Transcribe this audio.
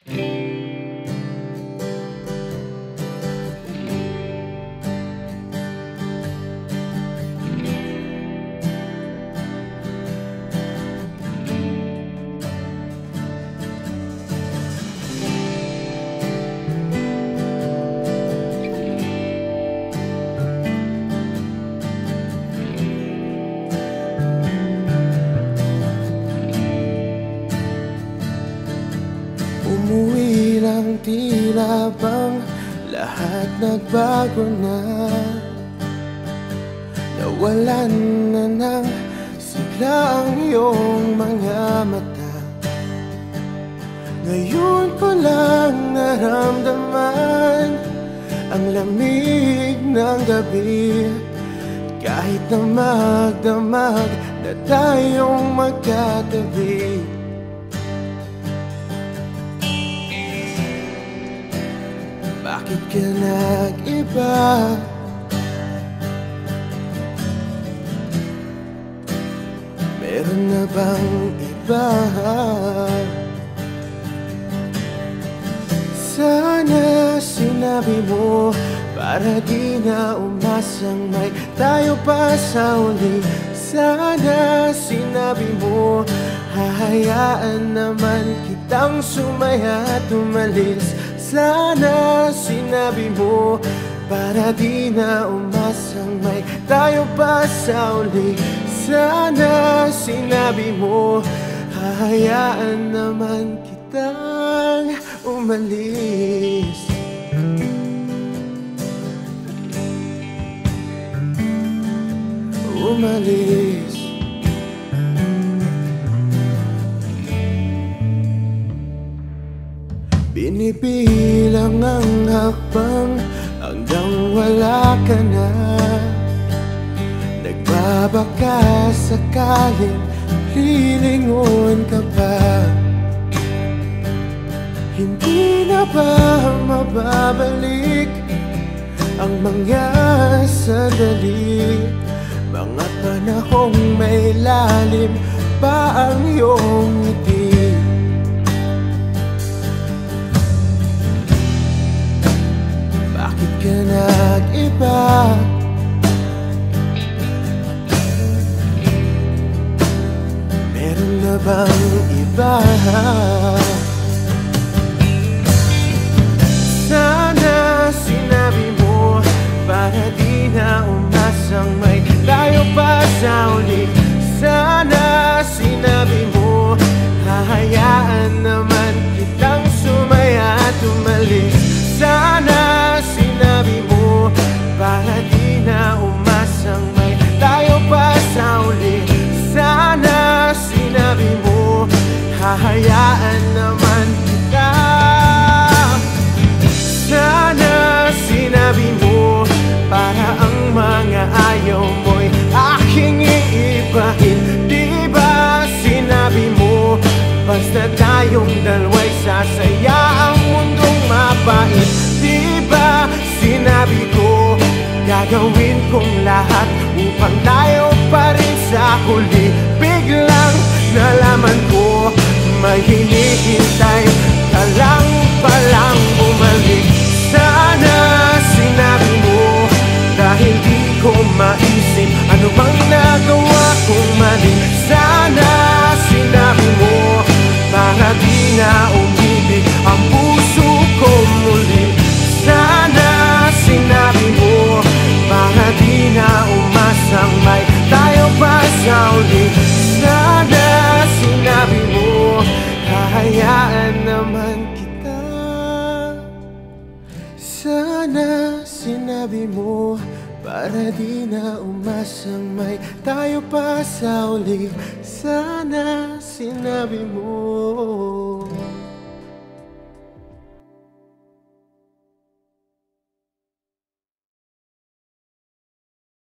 Umuwi lang, tila bang lahat nagbago na. Nawalan na ng sigla ang iyong mga mata. Ngayon ko lang naramdaman ang lamig ng gabi. Kahit na magdamag na tayong magkatabi. Bakit ka nag-iba? Meron na bang iba? Sana sinabi mo para di na umasang may tayo pa sa uli. Sana sinabi mo hahayaan naman kitang sumaya at umalis. Sana sinabi mo para di na umasang may tayo pa sa uli. Sana sinabi mo hahayaan naman kitang umalis. Umalis. Binibilang ang hakbang hanggang wala ka na. Nagbabaka sakaling lilingon ka pa. Hindi na ba mababalik ang mga sandali, mga panahong may lalim pa ang iyong ngiti? Bakit ka nag-iba? Meron na bang iba? Sana sinabi mo para di na umasang may tayo pa sa uli. Sana sinabi mo hahayaan naman kitang sumaya at umalis. Sana sinabi mo para di na umasang may tayo pa sa uli. Sana sinabi mo hahayaan naman kita. Sana sinabi mo para ang mga ayaw mo'y aking iibahin. Di ba sinabi mo basta tayong dalawa'y sasaya ang mundong mapait? Di ba sinabi ko gagawin kong lahat upang tayo pa rin sa huli? Biglang nalaman ko may hinihintay ka lang palang bumalik. Sana sinabi mo dahil di ko maisip ano bang nagawa kong mali. Sana sinabi mo para di na umibig ang puso ko muli. Sana sinabi mo para di na umasang may tayo pa sa uli. Sana sinabi mo hahayaan naman kita. Sana sinabi mo para di na umasang may tayo pa sa uli. Sana sinabi mo